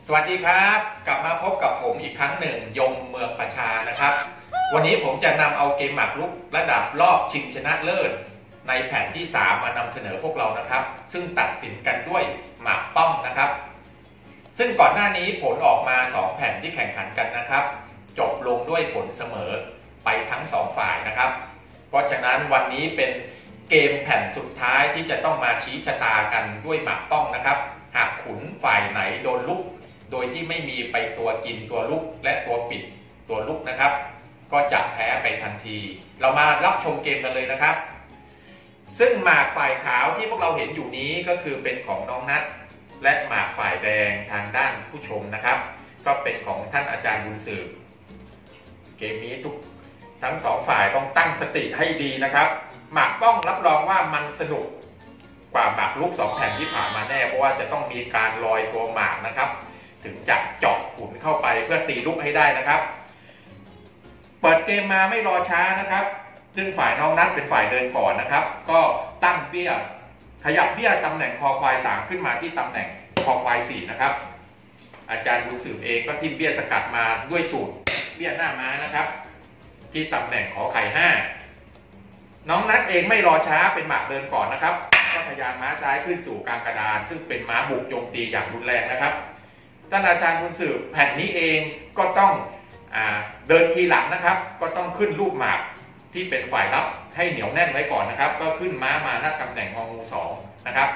สวัสดีครับกลับมาพบกับผมอีกครั้งหนึ่งยมเมืองประชานะครับวันนี้ผมจะนำเอาเกมหมากรุกระดับรอบชิงชนะเลิศในแผ่นที่3มานำเสนอพวกเรานะครับซึ่งตัดสินกันด้วยหมากป้อมนะครับซึ่งก่อนหน้านี้ผลออกมา2แผ่นที่แข่งขันกันนะครับจบลงด้วยผลเสมอไปทั้ง2ฝ่ายนะครับเพราะฉะนั้นวันนี้เป็นเกมแผ่นสุดท้ายที่จะต้องมาชี้ชะตากันด้วยหมากป้อมนะครับหากขุนฝ่ายไหนโดนลุกโดยที่ไม่มีไปตัวกินตัวลุกและตัวปิดตัวลุกนะครับก็จะแพ้ไปทันทีเรามารับชมเกมกันเลยนะครับซึ่งหมากฝ่ายขาวที่พวกเราเห็นอยู่นี้ก็คือเป็นของน้องนัทและหมากฝ่ายแดงทางด้านผู้ชมนะครับก็เป็นของท่านอาจารย์บุญสืบเกมนี้ทั้ง2ฝ่ายต้องตั้งสติให้ดีนะครับหมากป้องรับรองว่ามันสนุกกว่าหมากลุก2แผ่นที่ผ่านมาแน่เพราะว่าจะต้องมีการลอยตัวหมากนะครับถึงจะเจาะขุนเข้าไปเพื่อตีลุกให้ได้นะครับเปิดเกมมาไม่รอช้านะครับซึ่งฝ่ายน้องนัทเป็นฝ่ายเดินก่อนนะครับก็ตั้งเบี้ยขยับเบี้ยตำแหน่งคอควาย3ขึ้นมาที่ตำแหน่งคอควาย4นะครับอาจารย์บุญสืบเองก็ทิ่มเบี้ยสกัดมาด้วยสูตรเบี้ยหน้าม้านะครับที่ตำแหน่งขอไข่5น้องนัทเองไม่รอช้าเป็นหมากเดินก่อนนะครับก็ทะยานม้าซ้ายขึ้นสู่กลางกระดานซึ่งเป็นม้าบุกโจมตีอย่างรุนแรงนะครับท่านอาจารย์บุญสืบแผ่นนี้เองก็ต้องเดินทีหลังนะครับก็ต้องขึ้นลูกหมากที่เป็นฝ่ายรับให้เหนียวแน่นไว้ก่อนนะครับก็ขึ้นม้ามาณตำแหน่งงองู2นะครับ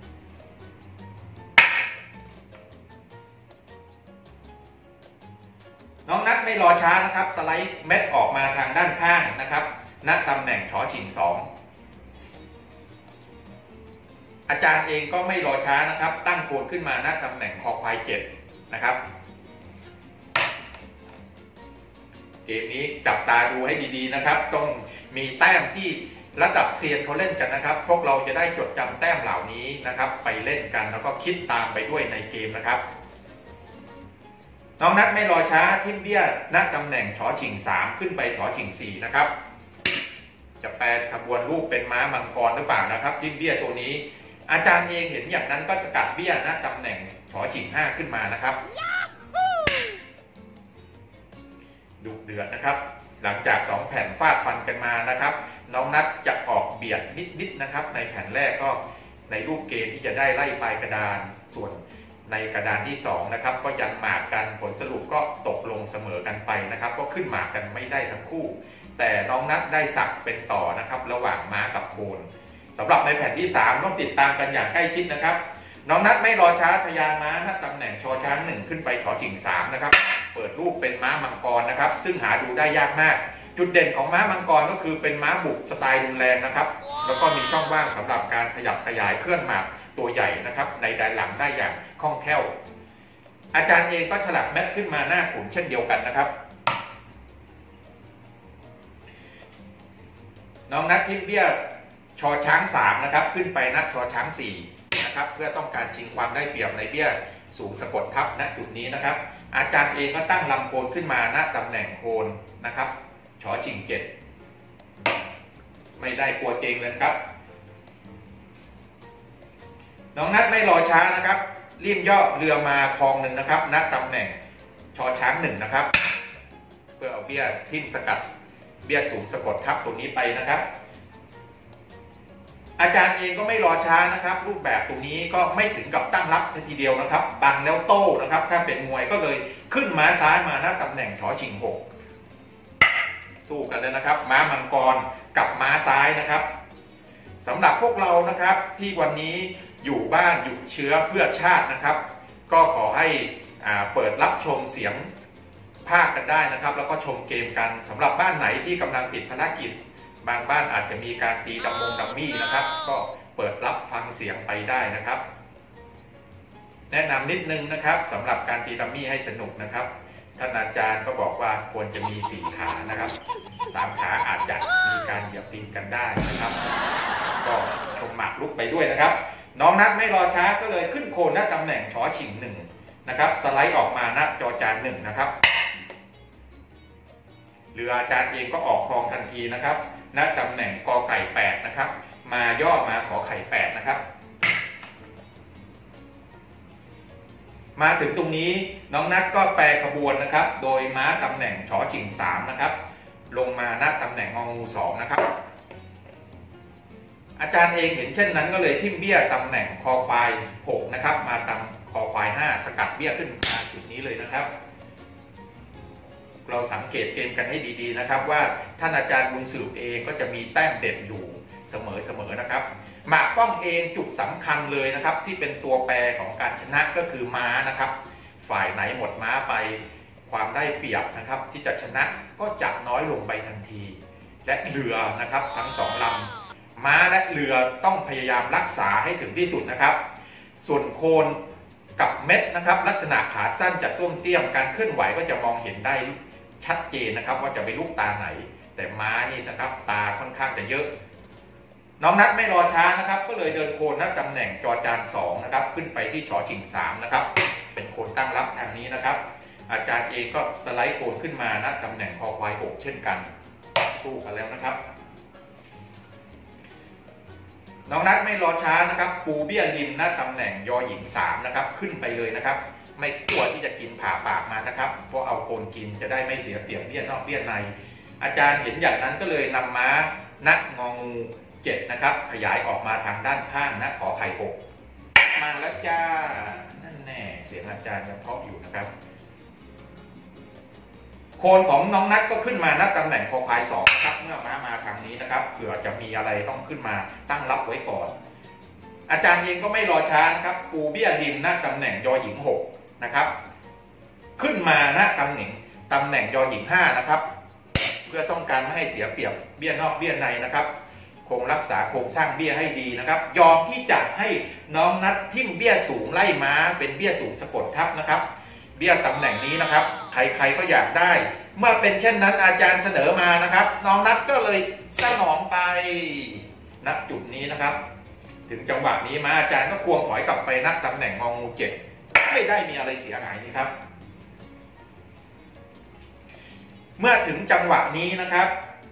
น้องนัทไม่รอช้านะครับสไลด์เม็ดออกมาทางด้านข้างนะครับณตำแหน่งชอชิง2อาจารย์เองก็ไม่รอช้านะครับตั้งโคนขึ้นมาณตำแหน่งคอควาย7นะครับเกมนี้จับตาดูให้ดีๆนะครับต้องมีแต้มที่ระดับเซียนเขาเล่นกันนะครับพวกเราจะได้จดจำแต้มเหล่านี้นะครับไปเล่นกันแล้วก็คิดตามไปด้วยในเกมนะครับน้องนัทไม่รอช้าทิ่มเบี้ยณตำแหน่งชอชิง3ขึ้นไปชอชิง4นะครับจะแปลขบวนรูปเป็นม้ามังกรหรือเปล่านะครับทิ่มเบี้ยตัวนี้อาจารย์เองเห็นอย่างนั้นก็สกัดเบี้ยณตำแหน่งชอชิง5ขึ้นมานะครับดุเดือดนะครับหลังจาก2แผ่นฟาดฟันกันมานะครับน้องนัทจะออกเบียดนิดๆนะครับในแผ่นแรกก็ในรูปเกมที่จะได้ไล่ปลายกระดานส่วนในกระดานที่2นะครับก็ยันหมากกันผลสรุปก็ตกลงเสมอกันไปนะครับก็ขึ้นหมากกันไม่ได้ทั้งคู่แต่น้องนัทได้สักเป็นต่อนะครับระหว่างม้ากับโคนสำหรับในแผ่นที่3ต้องติดตามกันอย่างใกล้ชิดนะครับน้องนัทไม่รอช้าทะยานม้าณตำแหน่งชอช้าง1ขึ้นไปชอชิง3นะครับเปิดรูปเป็นม้ามังกรนะครับซึ่งหาดูได้ยากมากจุดเด่นของม้ามังกรก็คือเป็นม้าบุกสไตล์รุนแรงนะครับแล้วก็มีช่องว่างสำหรับการขยับขยายเคลื่อนหมากตัวใหญ่นะครับในด้านหลังได้อย่างคล่องแคล่วอาจารย์เองก็ฉลับแม็กขึ้นมาหน้าขุนเช่นเดียวกันนะครับน้องนัททิมเบี้ยชอช้าง3นะครับขึ้นไปนัดชอช้าง4นะครับเพื่อต้องการชิงความได้เปรียบในเบี้ยสูงสะกดทับณจุดนี้นะครับอาจารย์เองก็ตั้งลำโคนขึ้นมาณตำแหน่งโคนนะครับชอชิง7ไม่ได้กลัวเจงเลยครับน้องนัทไม่รอช้านะครับรีบย่อเรือมาคลอง1นะครับณตำแหน่งชอช้าง1นะครับเพื่อเอาเบี้ยทิ่มสกัดเบี้ยสูงสะกดทับตรงนี้ไปนะครับอาจารย์เองก็ไม่รอช้านะครับรูปแบบตรงนี้ก็ไม่ถึงกับตั้งรับทีเดียวนะครับบังแล้วโต้นะครับถ้าเป็นมวยก็เลยขึ้นม้าซ้ายมาณตำแหน่งชอชิง6สู้กันเลยนะครับม้ามังกรกับม้าซ้ายนะครับสำหรับพวกเรานะครับที่วันนี้อยู่บ้านหยุดเชื้อเพื่อชาตินะครับก็ขอให้เปิดรับชมเสียงภาคกันได้นะครับแล้วก็ชมเกมกันสำหรับบ้านไหนที่กำลังติดภารกิจบางบ้านอาจจะมีการตีดัมมี่นะครับก็เปิดรับฟังเสียงไปได้นะครับแนะนำนิดนึงนะครับสำหรับการตีดัมมี่ให้สนุกนะครับท่านอาจารย์ก็บอกว่าควรจะมี4ขานะครับ3ขาอาจจะมีการเหยียบตีนกันได้นะครับก็ชมหมากลุกไปด้วยนะครับน้องนัทไม่รอช้าก็เลยขึ้นโคนณตำแหน่งชอชิง1นะครับสไลด์ออกมาณจอจาน1นะครับเรืออาจารย์เองก็ออกคลองทันทีนะครับณตำแหน่งกอไก่8นะครับมาย่อมาขอไข่8นะครับมาถึงตรงนี้น้องนัทก็แปรขบวนนะครับโดยม้าตำแหน่งชอชิง3นะครับลงมาณตำแหน่งงองู2นะครับอาจารย์เองเห็นเช่นนั้นก็เลยทิ่มเบี้ยตำแหน่งคอควาย6นะครับมาตำคอควาย5สกัดเบี้ยขึ้นมาจุดนี้เลยนะครับเราสังเกตเกมกันให้ดีๆนะครับว่าท่านอาจารย์บุญสืบเองก็จะมีแต้มเด่นอยู่เสมอๆนะครับหมากป้องเองจุดสำคัญเลยนะครับที่เป็นตัวแปรของการชนะก็คือม้านะครับฝ่ายไหนหมดม้าไปความได้เปรียบนะครับที่จะชนะก็จะน้อยลงไปทันทีและเรือนะครับทั้ง2ลำม้าและเรือต้องพยายามรักษาให้ถึงที่สุดนะครับส่วนโคนกับเม็ดนะครับลักษณะขาสั้นจะต้วมเตี้ยมการเคลื่อนไหวก็จะมองเห็นได้ชัดเจนนะครับว่าจะไปลูกตาไหนแต่ม้านี่นะครับตาค่อนข้างจะเยอะน้องนัทไม่รอช้านะครับก็เลยเดินโคนณตำแหน่งจอจาน2นะครับขึ้นไปที่ชอชิง3นะครับเป็นโคนตั้งรับทางนี้นะครับอาจารย์เองก็สไลด์โคนขึ้นมาณตำแหน่งคอควาย6เช่นกันสู้กันแล้วนะครับน้องนัทไม่รอช้านะครับปูเบี้ยริมณตำแหน่งยอหญิง3นะครับขึ้นไปเลยนะครับไม่กลัวที่จะกินผ่าปากมานะครับเพราะเอาโคนกินจะได้ไม่เสียเปรียบเบี้ยนอกเบี้ยในอาจารย์เห็นอย่างนั้นก็เลยนำม้าณงองู7นะครับขยายออกมาทางด้านข้างณขอไข่6มาแล้วจ้านั่นแน่เสียงอาจารย์ยังเพาะอยู่นะครับโคนของน้องนัทก็ขึ้นมาณตำแหน่งคอควาย2ครับเมื่อม้ามาทางนี้นะครับเผื่อจะมีอะไรต้องขึ้นมาตั้งรับไว้ก่อนอาจารย์เองก็ไม่รอช้านะครับปูเบี้ยริมณตำแหน่งยอหญิง6นะครับขึ้นมาณตำแหน่งยอหญิง5นะครับเพื่อต้องการไม่ให้เสียเปรียบเบี้ยนอกเบี้ยในนะครับคงรักษาโครงสร้างเบี้ยให้ดีนะครับยอมที่จะให้น้องนัททิ่มเบี้ยสูงไล่ม้าเป็นเบี้ยสูงสะกดทับนะครับเบี้ยตำแหน่งนี้นะครับใครๆก็อยากได้เมื่อเป็นเช่นนั้นอาจารย์เสนอมานะครับน้องนัทก็เลยสนองไปณจุดนี้นะครับถึงจังหวะนี้มาอาจารย์ก็ควงถอยกลับไปณตำแหน่งงองู7ไม่ได้มีอะไรเสียหายนี่ครับเมื่อถึงจังหวะนี้นะครับ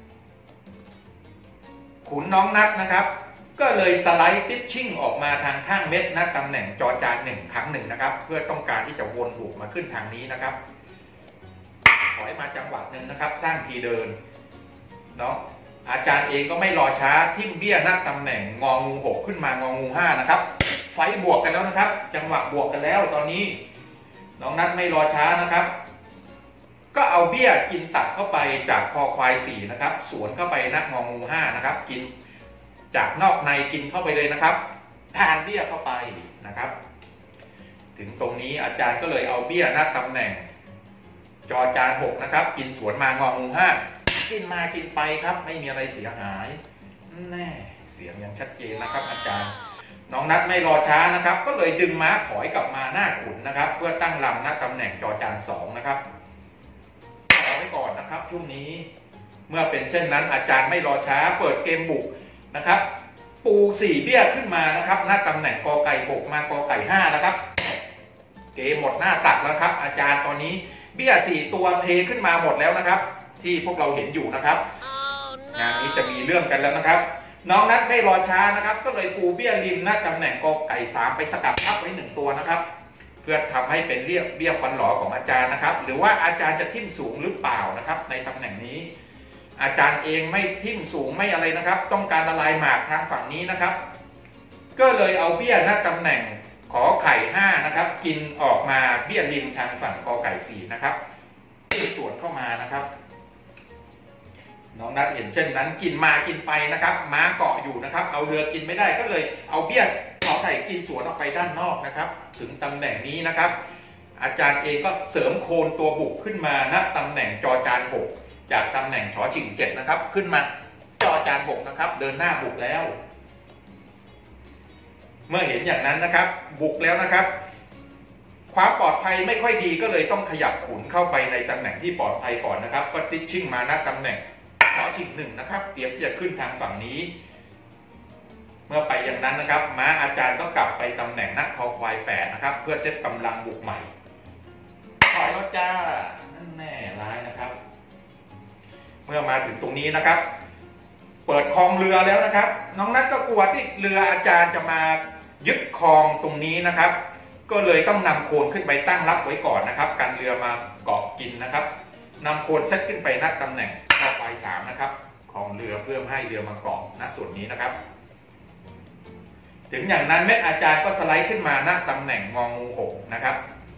ขุนน้องนัทนะครับก็เลยสไลด์พิชชิ่งออกมาทางข้างเม็ดณตำแหน่งจอจาน1ครั้งหนึ่งนะครับเพื่อต้องการที่จะวนลูกมาขึ้นทางนี้นะครับถอยมาจังหวะหนึ่งนะครับสร้างทีเดินเนาะอาจารย์เองก็ไม่รอช้าทิ่มเบี้ยณตำแหน่งงองู6ขึ้นมางองู5นะครับไฟบวกกันแล้วนะครับจังหวะบวกกันแล้วตอนนี้น้องนัทไม่รอช้านะครับก็เอาเบี้ยกินตัดเข้าไปจากคอควาย4นะครับสวนเข้าไปณงองู5นะครับกินจากนอกในกินเข้าไปเลยนะครับทานเบี้ยเข้าไปนะครับถึงตรงนี้อาจารย์ก็เลยเอาเบี้ยณตำแหน่งจอจาน6นะครับกินสวนมางองู5กินมากินไปครับไม่มีอะไรเสียหายแน่เสียงอย่างชัดเจนนะครับอาจารย์น้องนัทไม่รอช้านะครับก็เลยดึงม้าถอยกลับมาหน้าขุนนะครับเพื่อตั้งลำณตำแหน่งจอจาน2นะครับเอาไว้ก่อนนะครับช่วงนี้เมื่อเป็นเช่นนั้นอาจารย์ไม่รอช้าเปิดเกมบุกนะครับปู4เบี้ยขึ้นมานะครับณตำแหน่งกอไก่6มากอไก่5นะครับเกมหมดหน้าตักแล้วครับอาจารย์ตอนนี้เบี้ย4ตัวเทขึ้นมาหมดแล้วนะครับที่พวกเราเห็นอยู่นะครับงานนี้จะมีเรื่องกันแล้วนะครับน้องนัทไม่รอช้านะครับก็เลยปูเบี้ยริมณตำแหน่งกอไก่3ไปสกัดทับไว้1ตัวนะครับเพื่อทำให้เป็นเบี้ยฟันหลอของอาจารย์นะครับหรือว่าอาจารย์จะทิ่มสูงหรือเปล่านะครับในตำแหน่งนี้อาจารย์เองไม่ทิ่มสูงไม่อะไรนะครับต้องการละลายหมากทางฝั่งนี้นะครับก็เลยเอาเบี้ยณตำแหน่งขอไข่5นะครับกินออกมาเบี้ยริมทางฝั่งกอไก่4นะครับสวนเข้ามานะครับน้องนัทเห็นเช่นนั้นกินมากินไปนะครับม้าเกาะอยู่นะครับเอาเรือกินไม่ได้ก็เลยเอาเบี้ยขอไข่กินสวนออกไปด้านนอกนะครับถึงตำแหน่งนี้นะครับอาจารย์เองก็เสริมโคนตัวบุกขึ้นมาณตำแหน่งจอจาน6จากตำแหน่งชอชิง7นะครับขึ้นมาจอจาน6นะครับเดินหน้าบุกแล้วเมื่อเห็นอย่างนั้นนะครับบุกแล้วนะครับความปลอดภัยไม่ค่อยดีก็เลยต้องขยับขุนเข้าไปในตำแหน่งที่ปลอดภัยก่อนนะครับก็ติชชิ่งมาณตำแหน่งชอชิง1นะครับเตรียมที่จะขึ้นทางฝั่งนี้เมื่อไปอย่างนั้นนะครับม้าอาจารย์ก็กลับไปตำแหน่งณคอควาย8นะครับเพื่อเซตกำลังบุกใหม่ถอยแล้วจ้านั่นแน่ร้ายนะครับเมื่อมาถึงตรงนี้นะครับเปิดคลองเรือแล้วนะครับน้องนัทก็กลัวที่เรืออาจารย์จะมายึดคลองตรงนี้นะครับก็เลยต้องนำโคนขึ้นไปตั้งรับไว้ก่อนนะครับกันเรือมาเกาะกินนะครับนำโคนเซตขึ้นไปณตำแหน่งต่อไป3นะครับของเรือเพื่อให้เรือมาเกาะณส่วนนี้นะครับถึงอย่างนั้นเม็ดอาจารย์ก็สไลด์ขึ้นมาณตำแหน่งงองู6นะครับ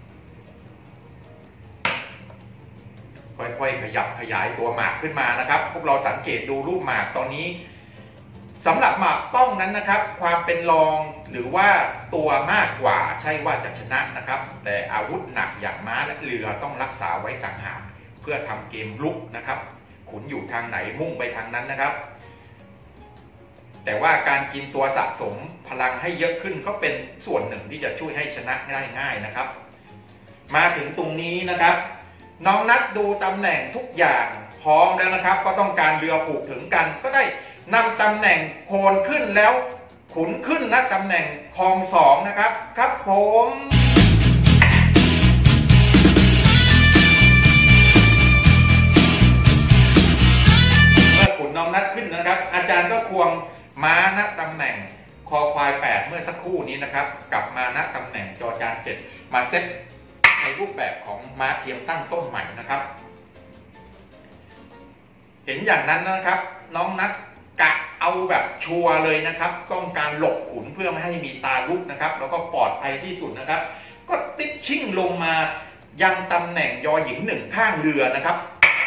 ค่อยๆขยับขยายตัวหมากขึ้นมานะครับพวกเราสังเกตดูรูปหมากตอนนี้สำหรับหมากป้องนั้นนะครับความเป็นรองหรือว่าตัวมากกว่าใช่ว่าจะชนะนะครับแต่อาวุธหนักอย่างม้าและเรือต้องรักษาไว้ต่างหากเพื่อทำเกมลุกนะครับขุนอยู่ทางไหนมุ่งไปทางนั้นนะครับแต่ว่าการกินตัวสะสมพลังให้เยอะขึ้นก็เป็นส่วนหนึ่งที่จะช่วยให้ชนะได้ง่ายนะครับมาถึงตรงนี้นะครับน้องนัดดูตำแหน่งทุกอย่างพร้อมแล้วนะครับก็ต้องการเรือผูกถึงกันก็ได้นำตำแหน่งโคนขึ้นแล้วขุนขึ้นณตำแหน่งคลอง2นะครับครับผมเมื่อขุนน้องนัดขึ้นนะครับอาจารย์ก็ควงม้าณตำแหน่งคอควาย8เมื่อสักครู่นี้นะครับกลับมาณตำแหน่งจอจาน7มาเซตในรูปแบบของม้าเทียมตั้งต้นใหม่นะครับเห็นอย่างนั้นนะครับน้องนัดกะเอาแบบชัวร์เลยนะครับต้องการหลบขุนเพื่อไม่ให้มีตาลุกนะครับแล้วก็ปลอดภัยที่สุดนะครับก็ติดชิ่งลงมายังตำแหน่งยอหญิง1ข้างเรือนะครับ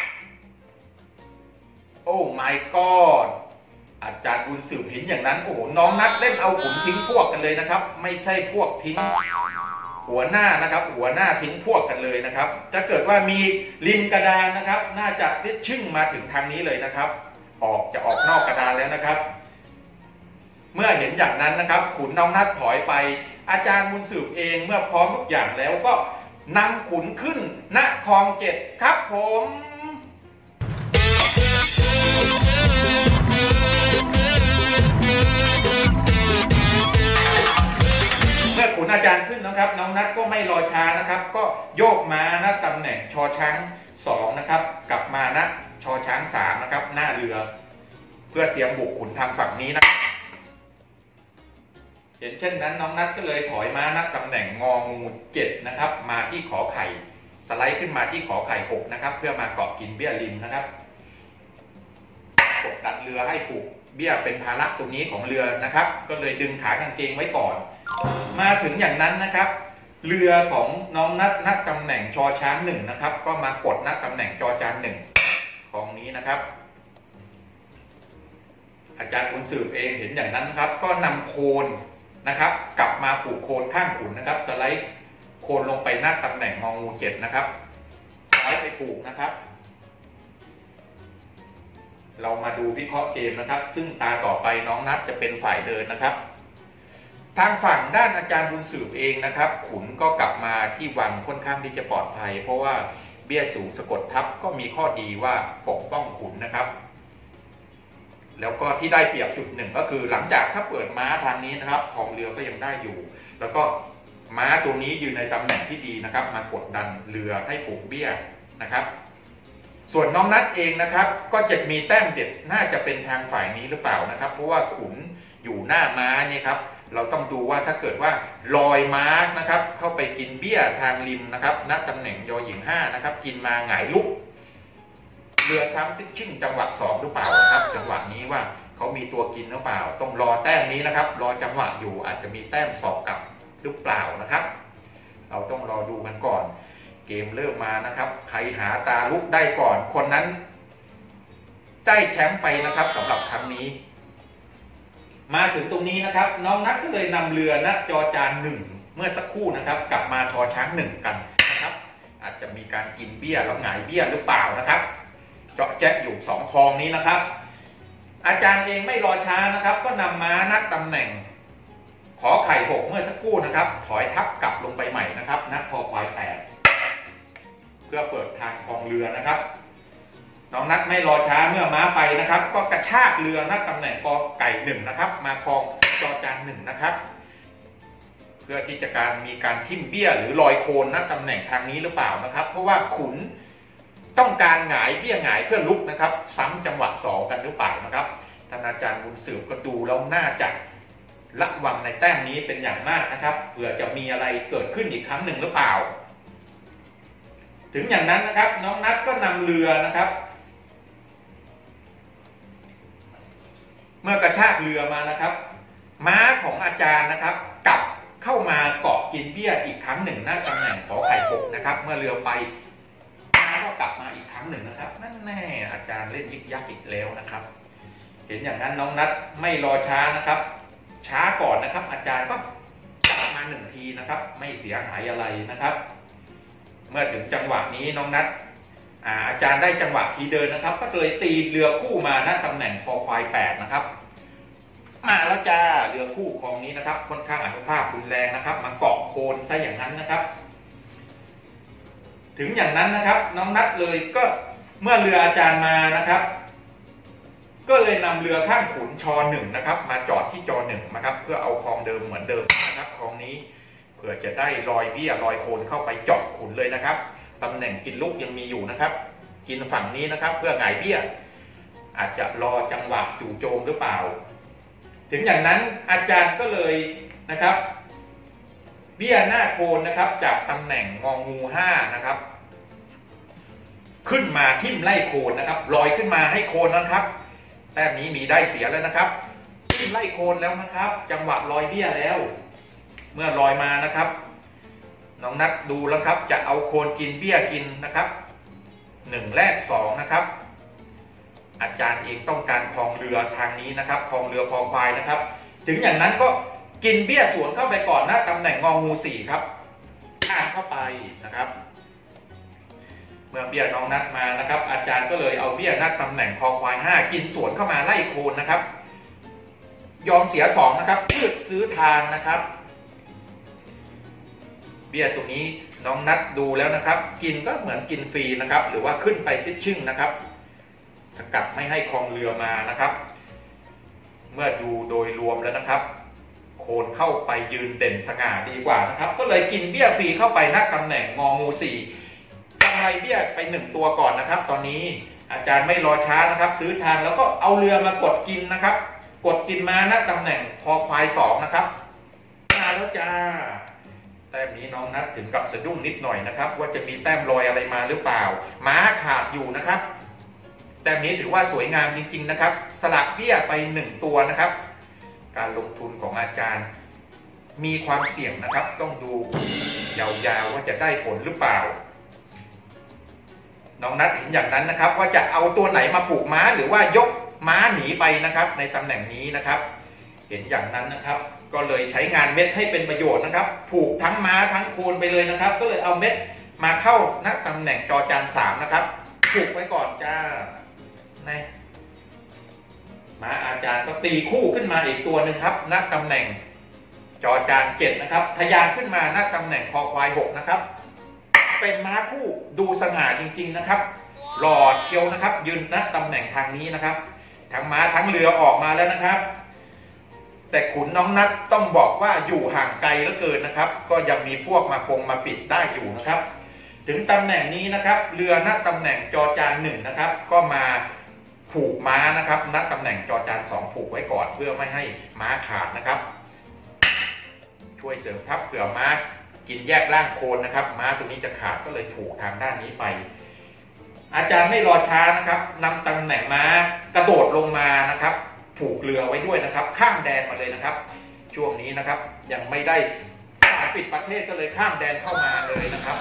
โอ้ my god อาจารย์บุญสืบเห็นอย่างนั้นโอ้โหน้องนัดเล่นเอาขุนทิ้งพวกกันเลยนะครับไม่ใช่พวกทิ้งหัวหน้านะครับหัวหน้าทิ้งพวกกันเลยนะครับจะเกิดว่ามีริมกระดานนะครับน่าจะติดชิ่งมาถึงทางนี้เลยนะครับจะออกนอกกระดานแล้วนะครับเมื่อเห็นอย่างนั้นนะครับขุนน้องนัดถอยไปอาจารย์บุญสืบเองเมื่อพร้อมทุกอย่างแล้วก็นำขุนขึ้นณคลอง7ครับผมเมื่อขุนอาจารย์ขึ้นนะครับน้องนัดก็ไม่รอช้านะครับก็โยกมาณตำแหน่งชอช้าง2นะครับกลับมาณชอช้าง3นะครับหน้าเรือเพื่อเตรียมบุกขุนทางฝั่งนี้นะเห็นเช่นนั้นน้องนัดก็เลยถอยมาณตำแหน่งงองู7นะครับมาที่ขอไข่สไลด์ขึ้นมาที่ขอไข่6นะครับเพื่อมาเกาะกินเบี้ยริมนะครับกดดันเรือให้ผูกเบี้ยเป็นภาระตรงนี้ของเรือนะครับก็เลยดึงขากางเกงไว้ก่อนมาถึงอย่างนั้นนะครับเรือของน้องนัดณตำแหน่งชอช้าง1นะครับก็มากดณตำแหน่งจอจาน1ของนี้นะครับอาจารย์บุญสืบเองเห็นอย่างนั้นครับก็นำโคนนะครับกลับมาผูกโคนข้างขุนนะครับสไลด์โคนลงไปณตำแหน่งงองู7นะครับสไลด์ไปผูกนะครับเรามาดูวิเคราะห์เกมนะครับซึ่งตาต่อไปน้องนัดจะเป็นฝ่ายเดินนะครับทางฝั่งด้านอาจารย์บุญสืบเองนะครับขุนก็กลับมาที่วังค่อนข้างที่จะปลอดภัยเพราะว่าเบี้ยสูงสะกดทับก็มีข้อดีว่าปกป้องขุนนะครับแล้วก็ที่ได้เปรียบจุดหนึ่งก็คือหลังจากถ้าเปิดม้าทางนี้นะครับของเรือก็ยังได้อยู่แล้วก็ม้าตัวนี้อยู่ในตำแหน่งที่ดีนะครับมากดดันเรือให้ผูกเบี้ยนะครับส่วนน้องนัดเองนะครับก็จะมีแต้มเด็ดน่าจะเป็นทางฝ่ายนี้หรือเปล่านะครับเพราะว่าขุนอยู่หน้าม้าเนี่ยครับเราต้องดูว่าถ้าเกิดว่าลอยม้านะครับเข้าไปกินเบี้ยทางริมนะครับณตำแหน่งยอหญิง5นะครับกินมาหงายลุกเรือซ้ำติดชิ่งจังหวะ2หรือเปล่าครับจังหวะนี้ว่าเขามีตัวกินหรือเปล่าต้องรอแต้มนี้นะครับรอจังหวะอยู่อาจจะมีแต้มสอบกลับหรือเปล่านะครับเราต้องรอดูกันก่อนเกมเริ่มมานะครับใครหาตาลุกได้ก่อนคนนั้นได้แชมป์ไปนะครับสำหรับครั้งนี้มาถึงตรงนี้นะครับน้องนัดก็เลยนำเรือณจอจาน1เมื่อสักครู่นะครับกลับมาชอช้าง1กันนะครับอาจจะมีการกินเบี้ยแล้วหงายเบี้ยหรือเปล่านะครับเจาะแจ๊ะอยู่2คลองนี้นะครับอาจารย์เองไม่รอช้านะครับก็นำม้าณตำแหน่งขอไข่6เมื่อสักครู่นะครับถอยทับกลับลงไปใหม่นะครับณคอควาย8เพื่อเปิดทางคลองเรือนะครับน้องนัดไม่รอช้าเมื่อม้าไปนะครับก็กระชากเรือณตำแหน่งกอไก่1นะครับมาคลองจอจาน1นะครับเพื่อที่จะมีการทิ่มเบี้ยหรือลอยโคนณตำแหน่งทางนี้หรือเปล่านะครับเพราะว่าขุนต้องการหงายเบี้ยหงายเพื่อลุกนะครับซ้ำจังหวะ2กันหรือเปล่านะครับท่านอาจารย์บุญสืบก็ดูแล้วน่าจะระวังในแต้มนี้เป็นอย่างมากนะครับเผื่อจะมีอะไรเกิดขึ้นอีกครั้งหนึ่งหรือเปล่าถึงอย่างนั้นนะครับน้องนัทก็นำเรือนะครับเมื่อกระชากเรือมานะครับม้าของอาจารย์นะครับกลับเข้ามาเกาะกินเบี้ยอีกครั้งหนึ่งหน้าตำแหน่งขอไข่ปกนะครับเมื่อเรือไปม้าก็กลับมาอีกครั้งหนึ่งนะครับนั่นแน่อาจารย์เล่นยิกยักอีกแล้วนะครับเห็นอย่างนั้นน้องนัทไม่รอช้านะครับช้าก่อนนะครับอาจารย์ก็จับมา1 ทีนะครับไม่เสียหายอะไรนะครับเมื่อถึงจังหวะนี้น้องนัทอาจารย์ได้จังหวะทีเดินนะครับก็เลยตีเรือคู่มาณตำแหน่งคอควาย8นะครับมาแล้วจ้าเรือคู่คลองนี้นะครับค่อนข้างอนุภาพรุนแรงนะครับมาเกาะโคนซะอย่างนั้นนะครับถึงอย่างนั้นนะครับน้องนัทเลยก็เมื่อเรืออาจารย์มานะครับก็เลยนำเรือข้างขุนช1นะครับมาจอดที่จ1นะครับเพื่อเอาคลองเดิมเหมือนเดิมนะครับคลองนี้เพื่อจะได้ลอยเบี้ยลอยโคนเข้าไปเจาะขุนเลยนะครับตำแหน่งกินลูกยังมีอยู่นะครับกินฝั่งนี้นะครับเพื่อหงายเบี้ยอาจจะรอจังหวะจู่โจมหรือเปล่าถึงอย่างนั้นอาจารย์ก็เลยนะครับเบี้ยหน้าโคนนะครับจากตำแหน่งงองู5นะครับขึ้นมาทิ่มไล่โคนนะครับลอยขึ้นมาให้โคนนะครับแต้มนี้มีได้เสียแล้วนะครับทิ่มไล่โคนแล้วนะครับจังหวะลอยเบี้ยแล้วเมื่อลอยมานะครับน้องนัทดูแล้วครับจะเอาโคนกินเบี้ยกินนะครับ1แลก2นะครับอาจารย์เองต้องการคลองเรือทางนี้นะครับคลองเรือคอควายนะครับถึงอย่างนั้นก็กินเบี้ยสวนเข้าไปก่อนนะตำแหน่งงองู4ครับข้ามเข้าไปนะครับเมื่อเบี้ยน้องนัทมานะครับอาจารย์ก็เลยเอาเบี้ยนัดตำแหน่งคอควาย5กินสวนเข้ามาไล่โคนนะครับยอมเสีย2นะครับเพื่อซื้อทางนะครับเบี้ยตรงนี้น้องนัทดูแล้วนะครับกินก็เหมือนกินฟรีนะครับหรือว่าขึ้นไปชิดชึ่งนะครับสกัดไม่ให้คลองเรือมานะครับเมื่อดูโดยรวมแล้วนะครับโคนเข้าไปยืนเด่นสง่าดีกว่านะครับก็เลยกินเบี้ยฟรีเข้าไปณตำแหน่งงองู4กำไรเบี้ยไป1ตัวก่อนนะครับตอนนี้อาจารย์ไม่รอช้านะครับซื้อทางแล้วก็เอาเรือมากดกินนะครับกดกินมาณตำแหน่งคอควาย2นะครับมาแล้วจ้าแต้มนี้น้องนัทถึงกับสะดุ้งนิดหน่อยนะครับว่าจะมีแต้มลอยอะไรมาหรือเปล่าม้าขาดอยู่นะครับแต้มนี้ถือว่าสวยงามจริงๆนะครับสลักเบี้ยไป1ตัวนะครับการลงทุนของอาจารย์มีความเสี่ยงนะครับต้องดูยาวๆว่าจะได้ผลหรือเปล่าน้องนัทเห็นอย่างนั้นนะครับว่าจะเอาตัวไหนมาผูกม้าหรือว่ายกม้าหนีไปนะครับในตำแหน่งนี้นะครับเห็นอย่างนั้นนะครับก็เลยใช้งานเม็ดให้เป็นประโยชน์นะครับผูกทั้งม้าทั้งโคนไปเลยนะครับก็เลยเอาเม็ดมาเข้าณตำแหน่งจอจาน3นะครับผูกไว้ก่อนจ้านะม้าอาจารย์ก็ตีคู่ขึ้นมาอีกตัวหนึ่งครับณตำแหน่งจอจาน7นะครับทะยานขึ้นมาณตำแหน่งคอควาย6นะครับเป็นม้าคู่ดูสง่าจริงๆนะครับหล่อเชียวนะครับยืนณตำแหน่งทางนี้นะครับทั้งม้าทั้งเรือออกมาแล้วนะครับแต่ขุนน้องนัทต้องบอกว่าอยู่ห่างไกลเหลือเกินนะครับก็ยังมีพวกมาคงมาปิดได้อยู่นะครับถึงตำแหน่งนี้นะครับเรือณตำแหน่งจอจาน1นะครับก็มาผูกม้านะครับณตำแหน่งจอจาน2ผูกไว้ก่อนเพื่อไม่ให้ม้าขาดนะครับช่วยเสริมทัพเผื่อม้ากินแยกล่างโคนนะครับม้าตัวนี้จะขาดก็เลยผูกทางด้านนี้ไปอาจารย์ไม่รอช้านะครับนำตำแหน่งม้ากระโดดลงมานะครับผูกเรือไว้ด้วยนะครับข้ามแดนมาเลยนะครับช่วงนี้นะครับยังไม่ได้ปิดประเทศก็เลยข้ามแดนเข้ามาเลยนะครับ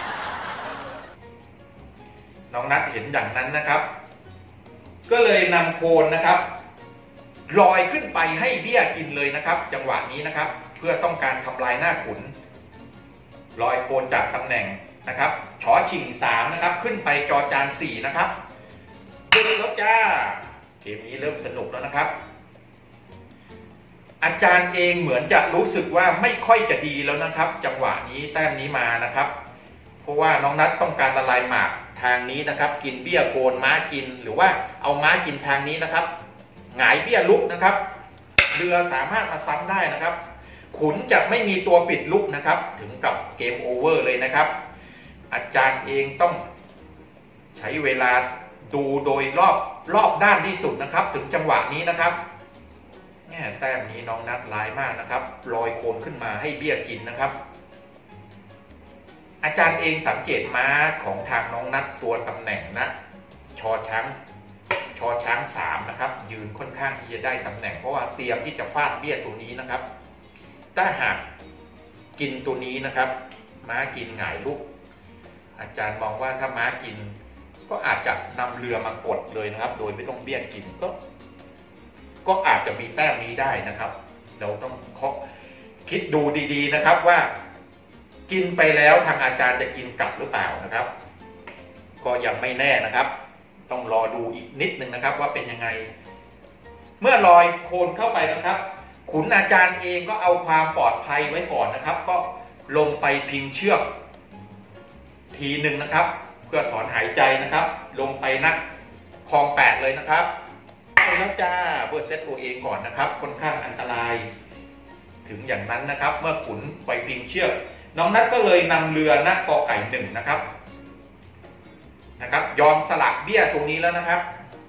น้องนัทเห็นอย่างนั้นนะครับก็เลยนำโคนนะครับลอยขึ้นไปให้เบี้ยกินเลยนะครับจังหวะนี้นะครับเพื่อต้องการทำลายหน้าขุนลอยโคนจากตำแหน่งนะครับชอชิง3นะครับขึ้นไปจอจาน4นะครับขึ้นรถจ้าเกมนี้เริ่มสนุกแล้วนะครับอาจารย์เองเหมือนจะรู้สึกว่าไม่ค่อยจะดีแล้วนะครับจังหวะนี้แต้มนี้มานะครับเพราะว่าน้องนัทต้องการละลายหมากทางนี้นะครับกินเบี้ยโคนม้ากินหรือว่าเอาม้ากินทางนี้นะครับหงายเบี้ยลุกนะครับเรือสามารถมาซ้ำได้นะครับขุนจะไม่มีตัวปิดลุกนะครับถึงกับเกมโอเวอร์เลยนะครับอาจารย์เองต้องใช้เวลาดูโดยรอบด้านที่สุดนะครับถึงจังหวะนี้นะครับแต้มนี้น้องนัดร้ายมากนะครับลอยโคนขึ้นมาให้เบี้ยกินนะครับอาจารย์เองสังเกตม้าของทางน้องนัดตัวตำแหน่งนะชอช้าง3นะครับยืนค่อนข้างที่จะได้ตำแหน่งเพราะว่าเตรียมที่จะฟาดเบี้ยตัวนี้นะครับถ้าหากกินตัวนี้นะครับม้ากินหงายลูกอาจารย์มองว่าถ้าม้ากินก็อาจจะนำเรือมากดเลยนะครับโดยไม่ต้องเบี้ยกินก็อาจจะมีแต้มนี้ได้นะครับเราต้องคิดดูดีๆนะครับว่ากินไปแล้วทางอาจารย์จะกินกลับหรือเปล่านะครับก็ยังไม่แน่นะครับต้องรอดูอีกนิดนึงนะครับว่าเป็นยังไงเมื่อลอยโคนเข้าไปนะครับขุนอาจารย์เองก็เอาความปลอดภัยไว้ก่อนนะครับก็ลงไปพิงเชือกทีหนึ่งนะครับเพื่อถอนหายใจนะครับลงไปนักคลอง8เลยนะครับเอาแล้วจ้าเพื่อเซตตัวเองก่อนนะครับค่อนข้างอันตรายถึงอย่างนั้นนะครับเมื่อขุนไปพิงเชือกน้องนัทก็เลยนำเรือณกไก่1นะครับยอมสลักเบี้ยตรงนี้แล้วนะครับ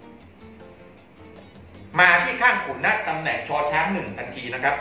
มาที่ข้างขุนณตำแหน่งชอช้าง1ทันทีนะครับ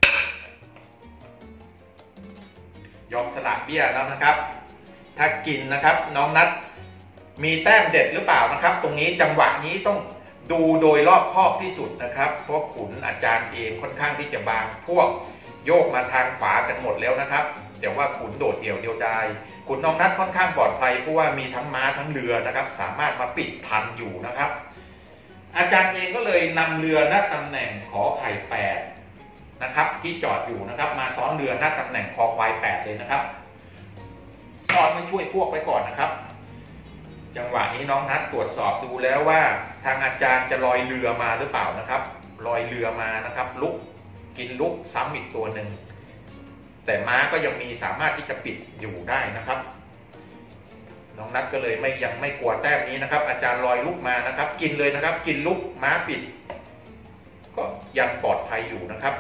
ยอมสลักเบี้ยแล้วนะครับถ้ากินนะครับน้องนัทมีแต้มเด็ดหรือเปล่านะครับตรงนี้จังหวะนี้ต้องดูโดยรอบคอบที่สุดนะครับเพราะขุนอาจารย์เองค่อนข้างที่จะบางพวกโยกมาทางขวากันหมดแล้วนะครับแต่ว่าขุนโดดเดี่ยวเดียวดายขุนน้องนัทค่อนข้างปลอดภัยเพราะว่ามีทั้งม้าทั้งเรือนะครับสามารถมาปิดทันอยู่นะครับอาจารย์เองก็เลยนำเรือณตำแหน่งขอไข่8นะครับที่จอดอยู่นะครับมาซ้อนเรือณตำแหน่งคอควาย8เลยนะครับซ้อนมาช่วยพวกไว้ก่อนนะครับจังหวะนี้น้องนัทตรวจสอบดูแล้วว่าทางอาจารย์จะลอยเรือมาหรือเปล่านะครับลอยเรือมานะครับลุกกินลุกซ้ำอีกตัวหนึ่งแต่ม้าก็ยังมีสามารถที่จะปิดอยู่ได้นะครับน้องนัทก็เลยยังไม่กลัวแต้มนี้นะครับอาจารย์ลอยลุกมานะครับกินเลยนะครับกินลุกม้าปิดก็ยังปลอดภัยอยู่นะครับ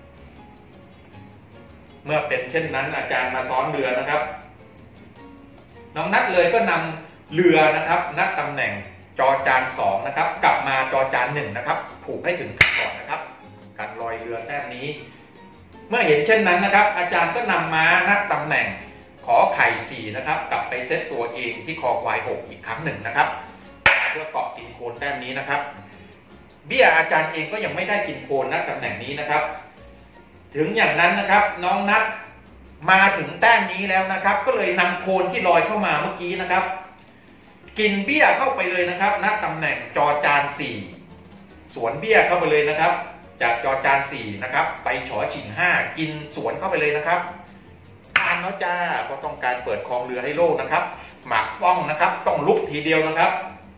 เมื่อเป็นเช่นนั้นอาจารย์มาซ้อนเรือนะครับน้องนัทเลยก็นำเรือนะครับณตำแหน่งจอจาน2นะครับกลับมาจอจาน1นะครับผูกให้ถึงก่อนนะครับการลอยเรือแต้มนี้เมื่อเห็นเช่นนั้นนะครับอาจารย์ก็นำม้าณตำแหน่งขอไข่4นะครับกลับไปเซตตัวเองที่คอควาย6อีกครั้งหนึ่งนะครับเพื่อเกาะกินโคนแต้มนี้นะครับเบี้ยอาจารย์เองก็ยังไม่ได้กินโคนณตำแหน่งนี้นะครับถึงอย่างนั้นนะครับน้องนัทมาถึงแต้มนี้แล้วนะครับก็เลยนำโคนที่ลอยเข้ามาเมื่อกี้นะครับกินเบี้ยเข้าไปเลยนะครับณตำแหน่งจอจาน4สวนเบี้ยเข้าไปเลยนะครับจากจอจาน4นะครับไปฉอฉิง5กินสวนเข้าไปเลยนะครับทานแล้วจ้าก็ต้องการเปิดคลองเรือให้โลกนะครับหมักป้องนะครับต้องลุกทีเดียวนะครับ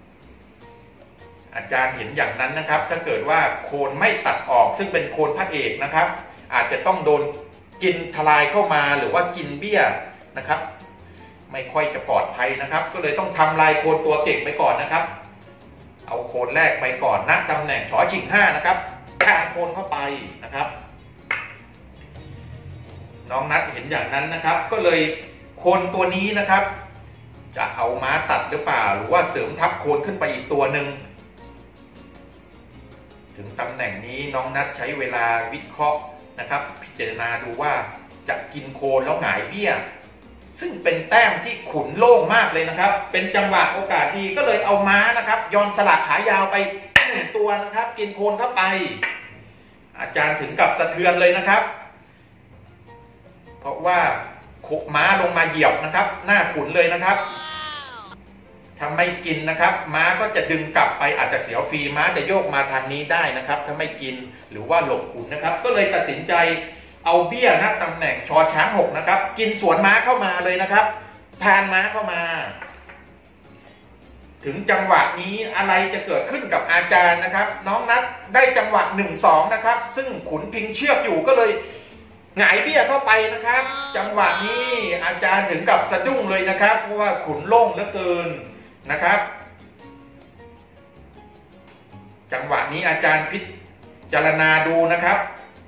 อาจารย์เห็นอย่างนั้นนะครับถ้าเกิดว่าโคนไม่ตัดออกซึ่งเป็นโคนพระเอกนะครับอาจจะต้องโดนกินทลายเข้ามาหรือว่ากินเบี้ยนะครับไม่ค่อยจะปลอดภัยนะครับก็เลยต้องทำลายโคนตัวเก่งไปก่อนนะครับเอาโคนแรกไปก่อนณตำแหน่งฉอฉิง5นะครับแทงโคนเข้าไปนะครับน้องนัทเห็นอย่างนั้นนะครับก็เลยโคนตัวนี้นะครับจะเอาม้าตัดหรือเปล่าหรือว่าเสริมทับโคนขึ้นไปอีกตัวหนึ่งถึงตำแหน่งนี้น้องนัทใช้เวลาวิเคราะห์นะครับพิจารณาดูว่าจะกินโคนแล้วหงายเบี้ยซึ่งเป็นแต้มที่ขุนโล่งมากเลยนะครับเป็นจังหวะโอกาสดีก็เลยเอาม้านะครับยอมสลักขายาวไป1ตัวนะครับกินโคนเข้าไปอาจารย์ถึงกับสะเทือนเลยนะครับเพราะว่าม้าลงมาเหยียบนะครับหน้าขุนเลยนะครับถ้าไม่กินนะครับม้าก็จะดึงกลับไปอาจจะเสียฟรีม้าจะโยกมาทางนี้ได้นะครับถ้าไม่กินหรือว่าหลบขุนนะครับก็เลยตัดสินใจเอาเบี้ยณตำแหน่งชอช้าง6นะครับกินสวนม้าเข้ามาเลยนะครับทานม้าเข้ามาถึงจังหวะนี้อะไรจะเกิดขึ้นกับอาจารย์นะครับน้องนัทได้จังหวะ 1-2 นะครับซึ่งขุนพิงเชือกอยู่ก็เลยหงายเบี้ยเข้าไปนะครับจังหวะนี้อาจารย์ถึงกับสะดุ้งเลยนะครับเพราะว่าขุนโล่งเหลือเกินนะครับจังหวะนี้อาจารย์พิจารณาดูนะครับ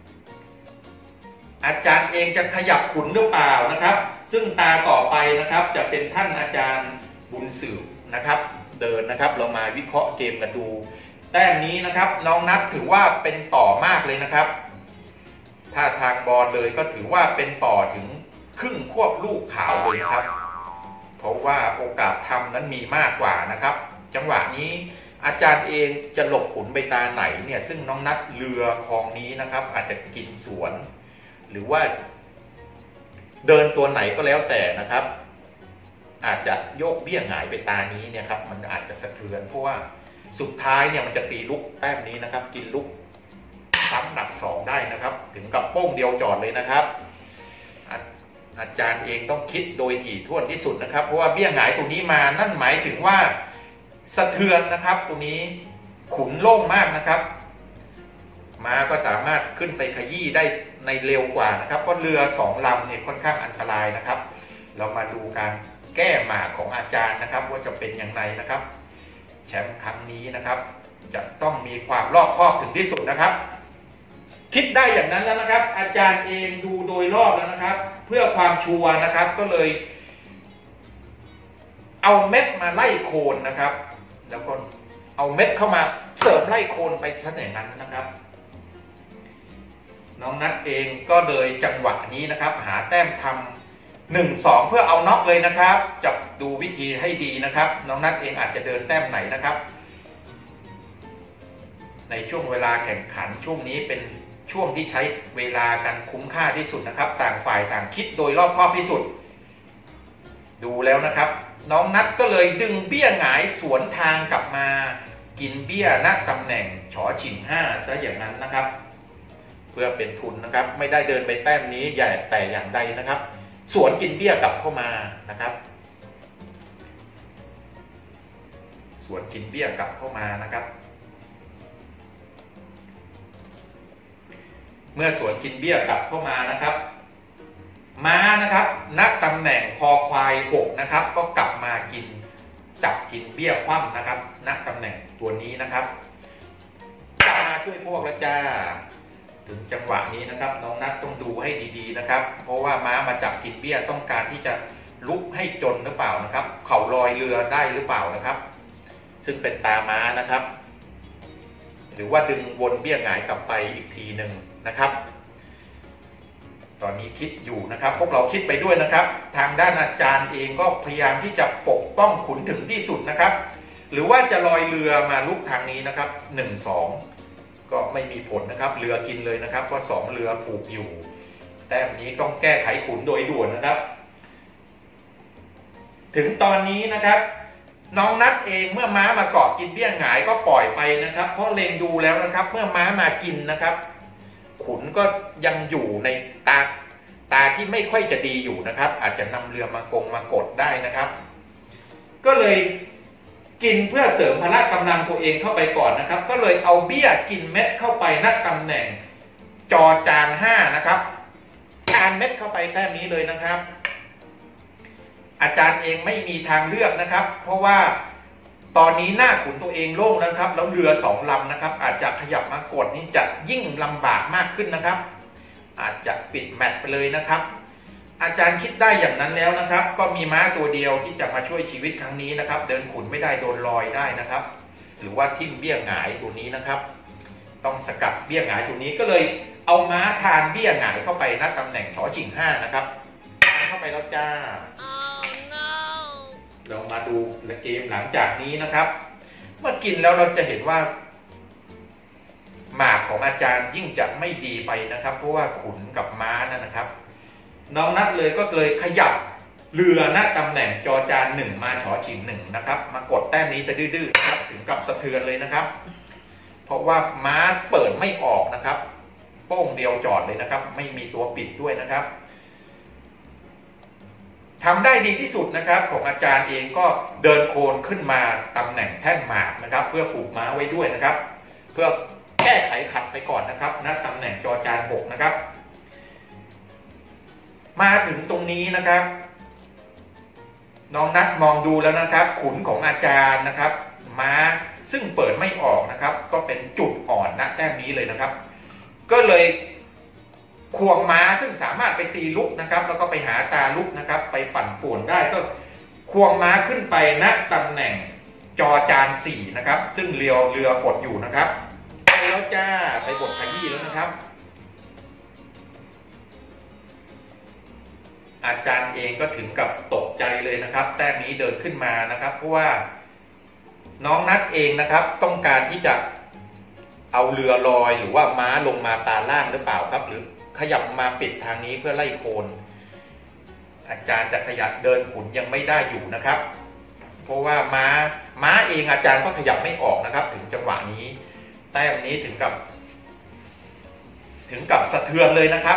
อาจารย์เองจะขยับขุนหรือเปล่านะครับซึ่งตาต่อไปนะครับจะเป็นท่านอาจารย์บุญสืบนะครับเดินนะครับเรามาวิเคราะห์เกมกันดูแต้มนี้นะครับน้องนัทถือว่าเป็นต่อมากเลยนะครับถ้าทางบอลเลยก็ถือว่าเป็นต่อถึงครึ่งควบลูกขาวเลยนะครับเพราะว่าโอกาสทำนั้นมีมากกว่านะครับจังหวะนี้อาจารย์เองจะหลบขุนใบตาไหนเนี่ยซึ่งน้องนัทเรือคลองนี้นะครับอาจจะกินสวนหรือว่าเดินตัวไหนก็แล้วแต่นะครับอาจจะโยกเบี้ยหงายไปตานี้เนี่ยครับมันอาจจะสะเทือนเพราะว่าสุดท้ายเนี่ยมันจะตีลุกแต้มนี้นะครับกินลุกซ้ำหนักสองได้นะครับถึงกับโป้งเดียวจอดเลยนะครับอาจารย์เองต้องคิดโดยถี่ถ้วนที่สุดนะครับเพราะว่าเบี้ยหงายตัวนี้มานั่นหมายถึงว่าสะเทือนนะครับตัวนี้ขุนโล่งมากนะครับม้าก็สามารถขึ้นไปขยี้ได้ในเร็วกว่านะครับเพราะเรือ2 ลำเนี่ยค่อนข้างอันตรายนะครับเรามาดูการแก้หมากของอาจารย์นะครับว่าจะเป็นอย่างไรนะครับแชมป์ครั้งนี้นะครับจะต้องมีความรอบคอบถึงที่สุดนะครับคิดได้อย่างนั้นแล้วนะครับอาจารย์เองดูโดยรอบแล้วนะครับเพื่อความชัวร์นะครับก็เลยเอาเม็ดมาไล่โคนนะครับแล้วก็เอาเม็ดเข้ามาเสริมไล่โคนไปซะอย่างนั้นนะครับน้องนัทเองก็เลยจังหวะนี้นะครับหาแต้มทำ1-2เพื่อเอาน็อกเลยนะครับจับดูวิธีให้ดีนะครับน้องนัทเองอาจจะเดินแต้มไหนนะครับในช่วงเวลาแข่งขันช่วงนี้เป็นช่วงที่ใช้เวลากันคุ้มค่าที่สุดนะครับต่างฝ่ายต่างคิดโดยรอบคอบที่สุดดูแล้วนะครับน้องนัทก็เลยดึงเบี้ยหงายสวนทางกลับมากินเบี้ยณตำแหน่งฉอฉิง5ซะอย่างนั้นนะครับเพื่อเป็นทุนนะครับไม่ได้เดินไปแต้มนี้ใหญ่แต่อย่างใดนะครับสวนกินเบี้ยกลับเข้ามานะครับสวนกินเบี้ยกลับเข้ามานะครับเมื่อสวนกินเบี้ยกลับเข้ามานะครับม้านะครับณตำแหน่งคอควาย6นะครับก็กลับมากินจับกินเบี้ยคว่ำนะครับณตำแหน่งตัวนี้นะครับจ้าช่วยพวกแล้วจ้าถึงจังหวะนี้นะครับน้องนัทต้องดูให้ดีๆนะครับเพราะว่าม้ามาจับกินเบี้ยต้องการที่จะลุกให้จนหรือเปล่านะครับเข่าลอยเรือได้หรือเปล่านะครับซึ่งเป็นตาม้านะครับหรือว่าดึงวนเบี้ยหงายกลับไปอีกทีหนึ่งนะครับตอนนี้คิดอยู่นะครับพวกเราคิดไปด้วยนะครับทางด้านอาจารย์เองก็พยายามที่จะปกป้องขุนถึงที่สุดนะครับหรือว่าจะลอยเรือมาลุกทางนี้นะครับ1-2ก็ไม่มีผลนะครับเรือกินเลยนะครับเพราะ2 เรือผูกอยู่แต้มนี้ต้องแก้ไขขุนโดยด่วนนะครับถึงตอนนี้นะครับน้องนัทเองเมื่อม้ามาเกาะกินเบี้ยหงายก็ปล่อยไปนะครับเพราะเล็งดูแล้วนะครับเมื่อม้ามากินนะครับขุนก็ยังอยู่ในตาที่ไม่ค่อยจะดีอยู่นะครับอาจจะนำเรือมากดได้นะครับก็เลยกินเพื่อเสริมพละกำลังตัวเองเข้าไปก่อนนะครับก็เลยเอาเบี้ยกินเม็ดเข้าไปณตำแหน่งจอจาน5นะครับจานเม็ดเข้าไปแค่นี้เลยนะครับอาจารย์เองไม่มีทางเลือกนะครับเพราะว่าตอนนี้หน้าขุนตัวเองโล่งนะครับแล้วเรือ2 ลำนะครับอาจจะขยับมากดนี่จะยิ่งลำบากมากขึ้นนะครับอาจจะปิดแมตช์ไปเลยนะครับอาจารย์คิดได้อย่างนั้นแล้วนะครับก็มีม้าตัวเดียวที่จะมาช่วยชีวิตครั้งนี้นะครับเดินขุนไม่ได้โดนลอยได้นะครับหรือว่าทิ่มเบี้ยหงายตัวนี้นะครับต้องสกัดเบี้ยหงายตัวนี้ก็เลยเอาม้าทานเบี้ยหงายเข้าไปณตำแหน่งฉอฉิง5นะครับเข้าไปแล้วจ้าเรามาดูเกมหลังจากนี้นะครับเมื่อกินแล้วเราจะเห็นว่าหมากของอาจารย์ยิ่งจะไม่ดีไปนะครับเพราะว่าขุนกับม้านั่นนะครับน้องนัทเลยก็เลยขยับเรือณตำแหน่งจอจาน1มาฉอฉิง1นะครับมากดแต้มนี้ซะดื้อๆนะครับถึงกับสะเทือนเลยนะครับเพราะว่าม้าเปิดไม่ออกนะครับโป้งเดียวจอดเลยนะครับไม่มีตัวปิดด้วยนะครับทำได้ดีที่สุดนะครับของอาจารย์เองก็เดินโคนขึ้นมาตำแหน่งแท่นหมากนะครับเพื่อผูกม้าไว้ด้วยนะครับเพื่อแก้ไขขัดไปก่อนนะครับณตำแหน่งจอจาน6นะครับมาถึงตรงนี้นะครับน้องนัทมองดูแล้วนะครับขุนของอาจารย์นะครับม้าซึ่งเปิดไม่ออกนะครับก็เป็นจุดอ่อนณแต้มนี้เลยนะครับก็เลยควงม้าซึ่งสามารถไปตีลุกนะครับแล้วก็ไปหาตาลุกนะครับไปปั่นป่วนได้ก็ควงม้าขึ้นไปณตำแหน่งจอจาน4นะครับซึ่งเรือกดอยู่นะครับไปแล้วจ้าไปบดขยี้แล้วนะครับอาจารย์เองก็ถึงกับตกใจเลยนะครับแต้มนี้เดินขึ้นมานะครับเพราะว่าน้องนัทเองนะครับต้องการที่จะเอาเรือลอยหรือว่าม้าลงมาตาล่างหรือเปล่าครับหรือขยับมาปิดทางนี้เพื่อไล่โคนอาจารย์จะขยับเดินขุนยังไม่ได้อยู่นะครับเพราะว่าม้าเองอาจารย์ก็ขยับไม่ออกนะครับถึงจังหวะนี้แต้มนี้ถึงกับสะเทือนเลยนะครับ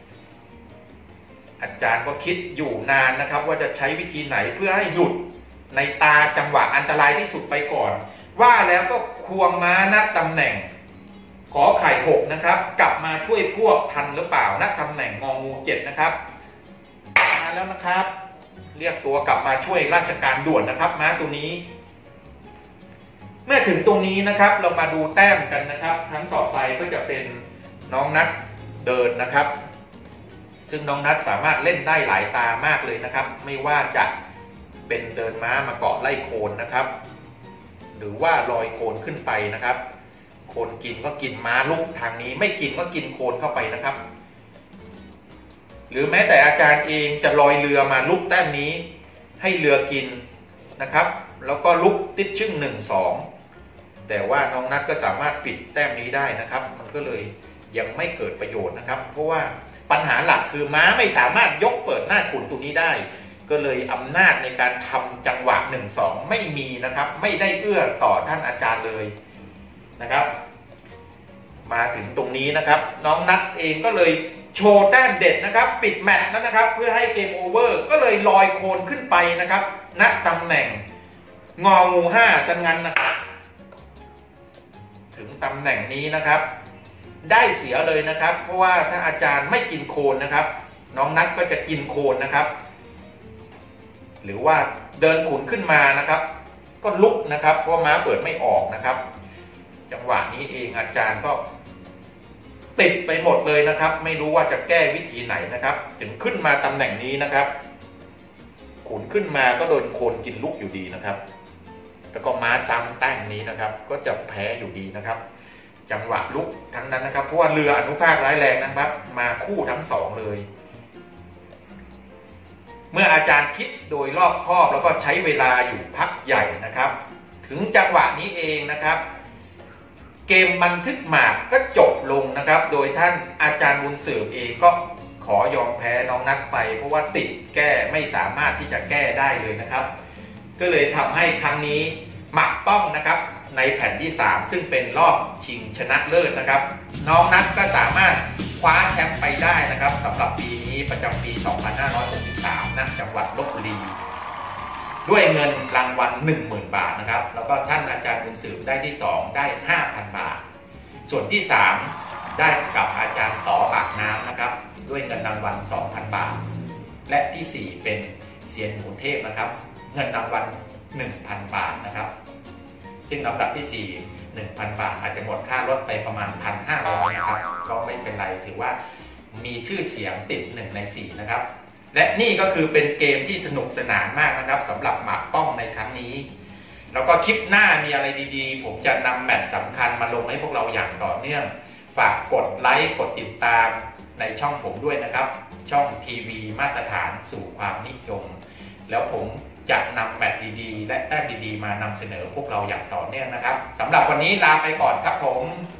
อาจารย์ก็คิดอยู่นานนะครับว่าจะใช้วิธีไหนเพื่อให้หลุดในตาจังหวะอันตรายที่สุดไปก่อนว่าแล้วก็ควงม้านัดตำแหน่งขอไข่6นะครับกลับมาช่วยพวกทันหรือเปล่านัดตำแหน่งงองู7นะครับมาแล้วนะครับเรียกตัวกลับมาช่วยราชการด่วนนะครับม้าตัวนี้เมื่อถึงตรงนี้นะครับเรามาดูแต้มกันนะครับครั้งต่อไปก็จะเป็นน้องนัทเดินนะครับซึ่งน้องนัทสามารถเล่นได้หลายตามากเลยนะครับไม่ว่าจะเป็นเดินม้ามาเกาะไล่โคนนะครับหรือว่าลอยโคนขึ้นไปนะครับโคนกินก็กินม้าลุกทางนี้ไม่กินก็กินโคนเข้าไปนะครับหรือแม้แต่อาจารย์เองจะลอยเรือมาลุกแต้มนี้ให้เรือกินนะครับแล้วก็ลุกติดชึ่ง1-2แต่ว่าน้องนัทก็สามารถปิดแต้มนี้ได้นะครับมันก็เลยยังไม่เกิดประโยชน์นะครับเพราะว่าปัญหาหลักคือม้าไม่สามารถยกเปิดหน้าขุนตัวนี้ได้ก็เลยอำนาจในการทำจังหวะ1-2ไม่มีนะครับไม่ได้เอื้อต่อท่านอาจารย์เลยนะครับมาถึงตรงนี้นะครับน้องนัทเองก็เลยโชว์แต้มเด็ดนะครับปิดแมตช์แล้วนะครับเพื่อให้เกมโอเวอร์ก็เลยลอยโคนขึ้นไปนะครับณตำแหน่งงองู5ซะงั้นนะครับถึงตำแหน่งนี้นะครับได้เสียเลยนะครับเพราะว่าถ้าอาจารย์ไม่กินโคนนะครับน้องนัทก็จะกินโคนนะครับหรือว่าเดินขุนขึ้นมานะครับก็ลุกนะครับเพราะม้าเปิดไม่ออกนะครับจังหวะนี้เองอาจารย์ก็ติดไปหมดเลยนะครับไม่รู้ว่าจะแก้วิธีไหนนะครับถึงขึ้นมาตำแหน่งนี้นะครับขุนขึ้นมาก็โดนโคนกินลุกอยู่ดีนะครับแล้วก็ม้าซ้ำแต้มนี้นะครับก็จะแพ้อยู่ดีนะครับจังหวะลุกทั้งนั้นนะครับเพราะว่าเรืออนุภาคร้ายแรงนะครับมาคู่ทั้งสองเลยเมื่ออาจารย์คิดโดยรอบคอบแล้วก็ใช้เวลาอยู่พักใหญ่นะครับถึงจังหวะนี้เองนะครับเกมบันทึกหมากก็จบลงนะครับโดยท่านอาจารย์บุญสืบเองก็ขอยอมแพ้น้องนัทไปเพราะว่าติดแก้ไม่สามารถที่จะแก้ได้เลยนะครับก็เลยทำให้ครั้งนี้หมากต้องนะครับในแผ่นที่3ซึ่งเป็นรอบชิงชนะเลิศนะครับน้องนัทก็สามารถคว้าแชมป์ไปได้นะครับสำหรับปีนี้ประจำปี 2563 ณ จังหวัดลพบุรีด้วยเงินรางวัล 10,000 บาทนะครับแล้วก็ท่านอาจารย์บุญสืบได้ที่2ได้ 5,000 บาทส่วนที่3ได้กับอาจารย์ต่อปากน้ำนะครับด้วยเงินรางวัล 2,000 บาทและที่4เป็นเซียนหมูเทพนะครับเงินรางวัล 1,000 บาทนะครับซึ่งลำดับที่ 4 1,000 บาทอาจจะหมดค่ารถไปประมาณ 1,500 นะครับก็ไม่เป็นไรถือว่ามีชื่อเสียงติด1ใน4นะครับและนี่ก็คือเป็นเกมที่สนุกสนานมากนะครับสำหรับหมากป้องในครั้งนี้แล้วก็คลิปหน้ามีอะไรดีๆผมจะนำแมตช์สำคัญมาลงให้พวกเราอย่างต่อเนื่องฝากกดไลค์กดติดตามในช่องผมด้วยนะครับช่องทีวีมาตรฐานสู่ความนิยมแล้วผมจะนำแมตช์ดีๆและแต้มดีๆมานำเสนอพวกเราอย่างต่อเนื่องนะครับสำหรับวันนี้ลาไปก่อนครับผม